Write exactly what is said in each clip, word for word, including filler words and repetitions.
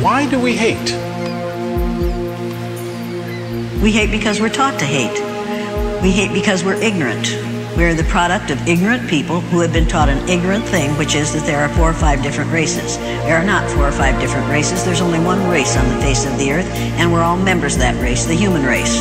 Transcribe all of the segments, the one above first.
Why do we hate? We hate because we're taught to hate. We hate because we're ignorant. We are the product of ignorant people who have been taught an ignorant thing, which is that there are four or five different races. There are not four or five different races. There's only one race on the face of the earth, and we're all members of that race, the human race.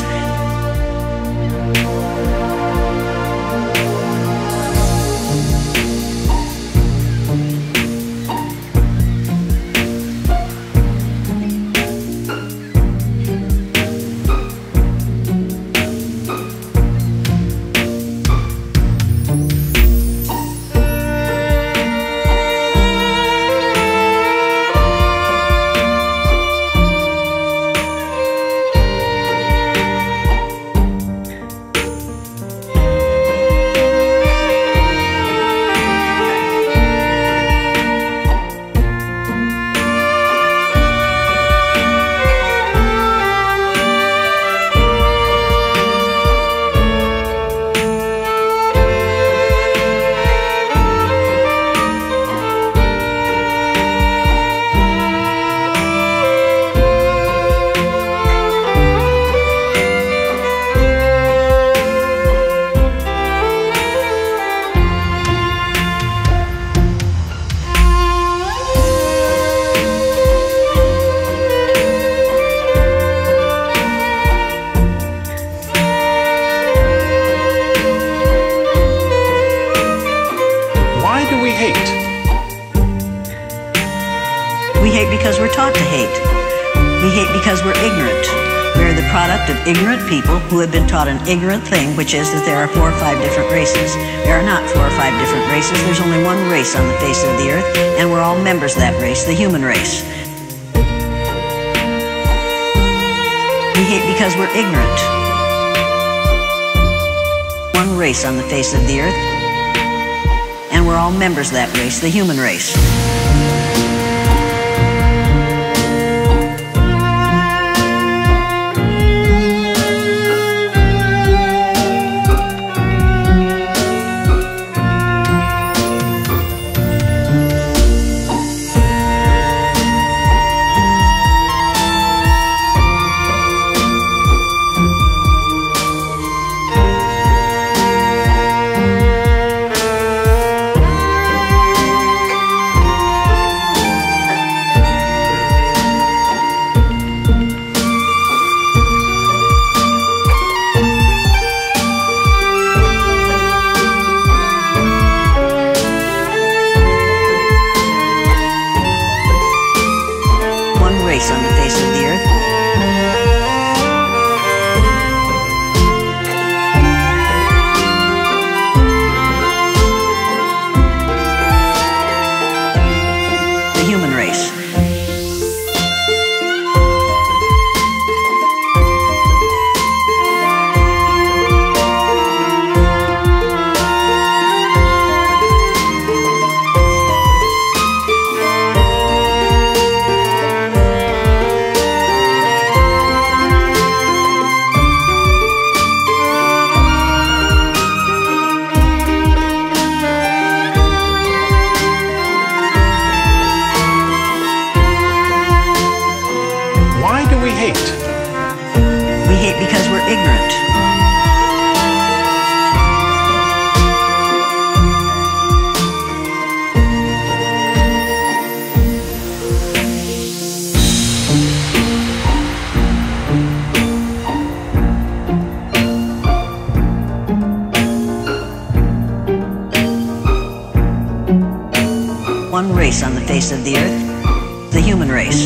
We hate because we're taught to hate. We hate because we're ignorant. We are the product of ignorant people who have been taught an ignorant thing, which is that there are four or five different races. There are not four or five different races. There's only one race on the face of the earth, and we're all members of that race, the human race. We hate because we're ignorant. One race on the face of the earth, and we're all members of that race, the human race. On the face of the earth. The human race. Why do we hate? We hate because we're ignorant. One race on the face of the earth, the human race.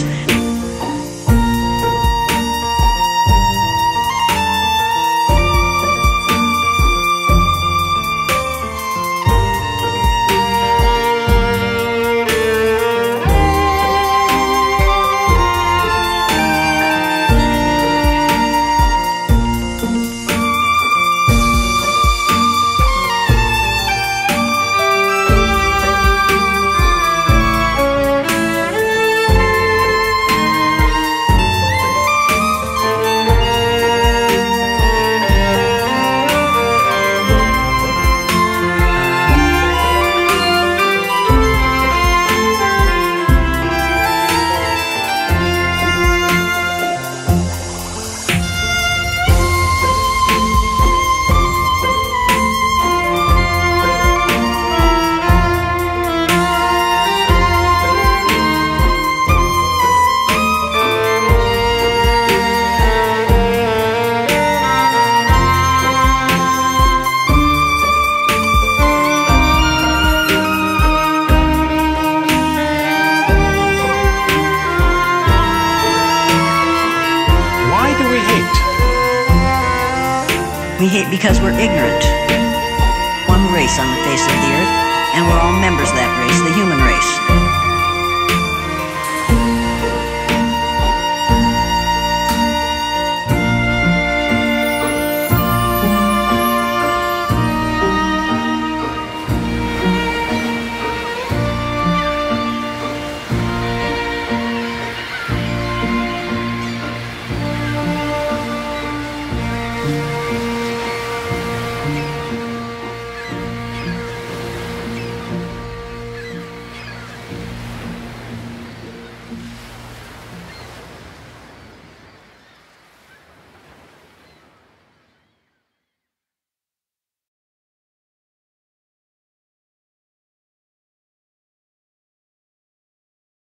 because we're ignorant. One race on the face of the earth, and we're all members of that race, the human race.